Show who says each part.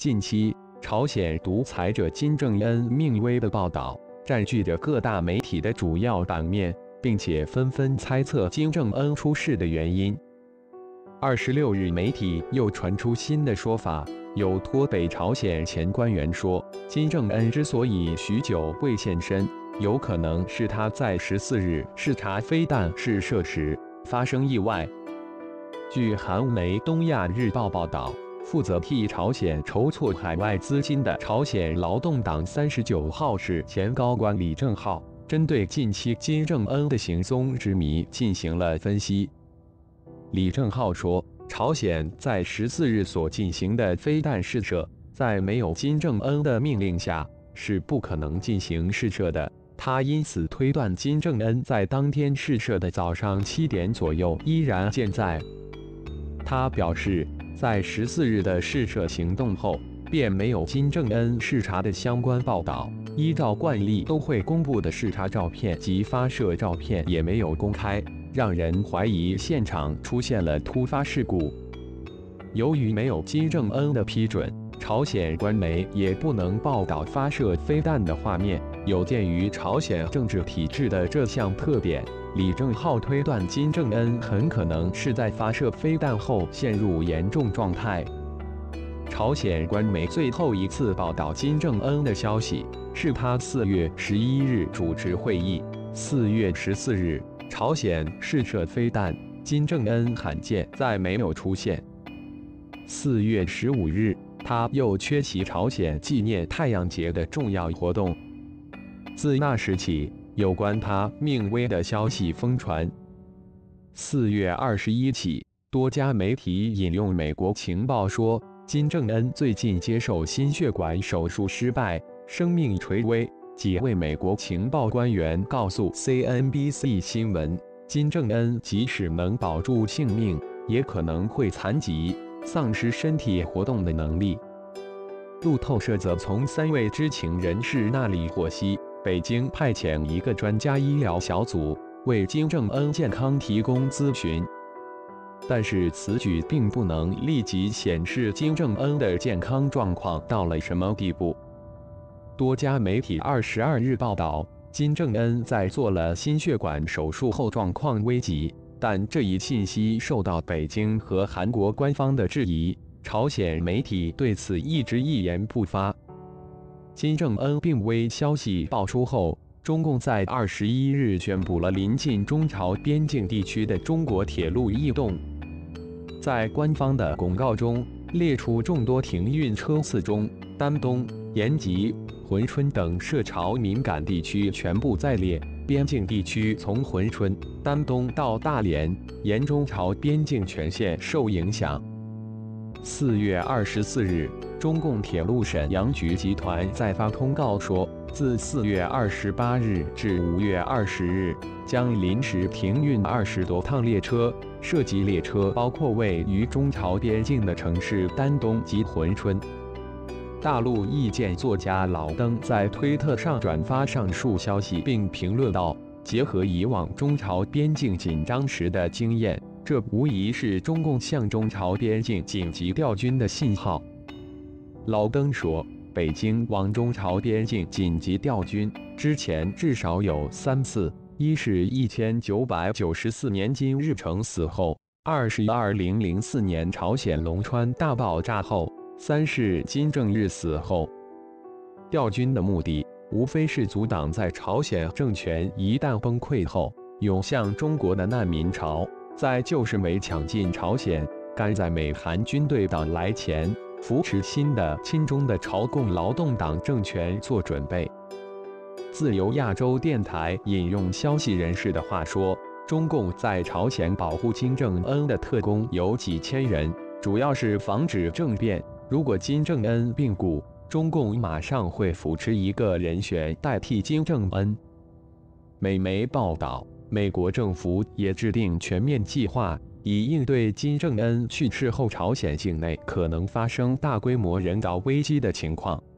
Speaker 1: 近期，朝鲜独裁者金正恩命危的报道占据着各大媒体的主要版面，并且纷纷猜测金正恩出事的原因。26日，媒体又传出新的说法，有托北朝鲜前官员说，金正恩之所以许久未现身，有可能是他在14日视察飞弹试射时发生意外。据韩媒《东亚日报》报道，负责替朝鲜筹措海外资金的朝鲜劳动党39号室前高官李正浩，针对近期金正恩的行踪之谜进行了分析。李正浩说，朝鲜在14日所进行的飞弹试射，在没有金正恩的命令下是不可能进行试射的。他因此推断金正恩在当天试射的早上7点左右依然健在。他表示，在14日的试射行动后，便没有金正恩视察的相关报道。依照惯例都会公布的视察照片及发射照片也没有公开，让人怀疑现场出现了突发事故。由于没有金正恩的批准，朝鲜官媒也不能报道发射飞弹的画面。有鉴于朝鲜政治体制的这项特点，李正浩推断金正恩很可能是在发射飞弹后陷入严重状态。朝鲜官媒最后一次报道金正恩的消息是他4月11日主持会议。4月14日，朝鲜试射飞弹，金正恩罕见再没有出现。4月15日，他又缺席朝鲜纪念太阳节的重要活动。自那时起，有关他命危的消息疯传。4月21起，多家媒体引用美国情报说，金正恩最近接受心血管手术失败，生命垂危。几位美国情报官员告诉 CNBC 新闻，金正恩即使能保住性命，也可能会残疾，丧失身体活动的能力。路透社则从3位知情人士那里获悉，北京派遣一个专家医疗小组为金正恩健康提供咨询。但是此举并不能立即显示金正恩的健康状况到了什么地步。多家媒体22日报道，金正恩在做了心血管手术后状况危急，但这一信息受到北京和韩国官方的质疑，朝鲜媒体对此一直一言不发。金正恩病危消息爆出后，中共在21日宣布了临近中朝边境地区的中国铁路异动。在官方的公告中列出众多停运车次中，丹东、延吉、珲春等涉朝敏感地区全部在列。边境地区从珲春、丹东到大连、沿中朝边境全线受影响。4月24日，中共铁路沈阳局集团在发通告说，自4月28日至5月20日，将临时停运20多趟列车，涉及列车包括位于中朝边境的城市丹东及珲春。大陆意见作家老登在推特上转发上述消息，并评论道：“结合以往中朝边境紧张时的经验，这无疑是中共向中朝边境紧急调军的信号。”老登说，北京往中朝边境紧急调军之前至少有3次：一是1994年金日成死后；2是2004年朝鲜龙川大爆炸后；3是金正日死后。调军的目的无非是阻挡在朝鲜政权一旦崩溃后涌向中国的难民潮，在旧市委抢进朝鲜，赶在美韩军队到来前扶持新的亲中的朝共劳动党政权做准备。自由亚洲电台引用消息人士的话说，中共在朝鲜保护金正恩的特工有几千人，主要是防止政变。如果金正恩病故，中共马上会扶持一个人选代替金正恩。美媒报道，美国政府也制定全面计划，以应对金正恩去世后朝鲜境内可能发生大规模人道危机的情况。